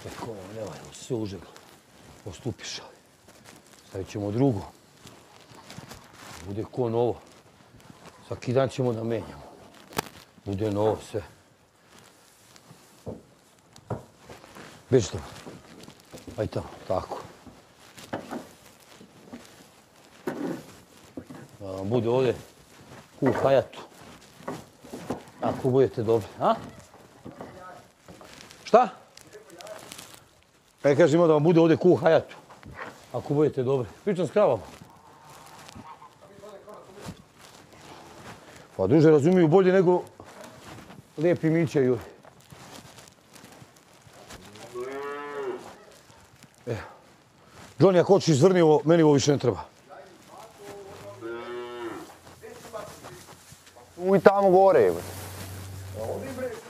Tako, ne valjamo se užeglo. Postupišali. Stavit ćemo drugo. Bude ko novo. Svaki dan ćemo da menjamo. Bude novo sve. Beži tamo. Ajde tamo, tako. Da vam bude ovdje u hajatu. Ako budete dobri, a? Šta? Ja kažem da vam bude ovdje ku hajatu. Ako budete dobri. Pričam s kravama. Pa duže razumiju bolje nego lijepi Mića i Juri. Johnny, ako hoćeš izvrni ovo, meni ovo više ne treba. Uj tamo gore. Ovdje bre.